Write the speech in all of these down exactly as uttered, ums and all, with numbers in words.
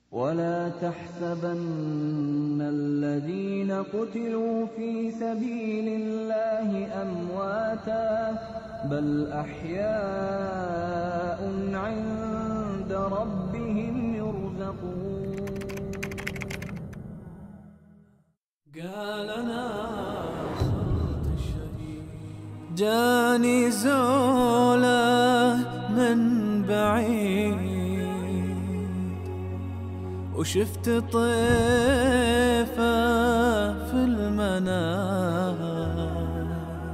ولا تحسبن الذين قتلوا في سبيل الله أمواتا بل أحياء عند ربهم يرزقون. قال أنا صرت الشهيد، جاني زوله من بعيد وشفت طيفه في المنام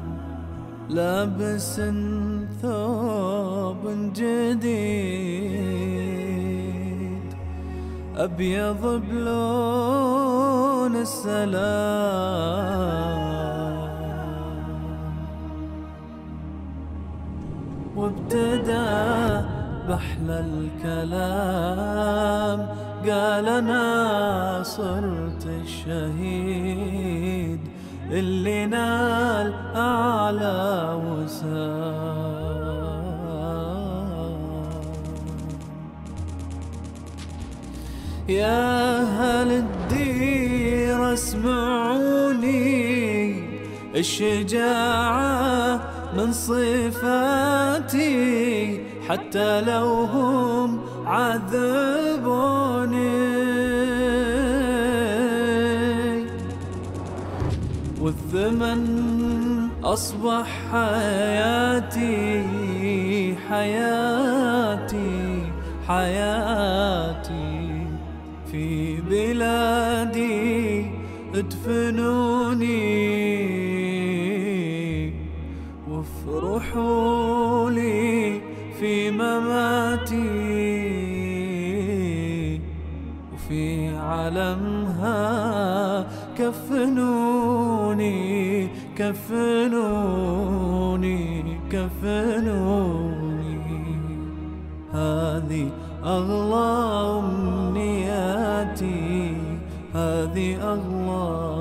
لابس ثوب جديد أبيض بلون السلام، وابتدى بأحلى الكلام قال أنا صرت الشهيد اللي نال أعلى وسام. يا أهل الدير اسمعوني، الشجاعة من صفاتي حتى لو هم عذبوني، والثمن أصبح حياتي حياتي حياتي في بلادي ادفنوني وافرحوا لي في مماتي، وفي علمها كفنوني كفنوني كفنوني. هذه أغلى أمنياتي، هذه أغلى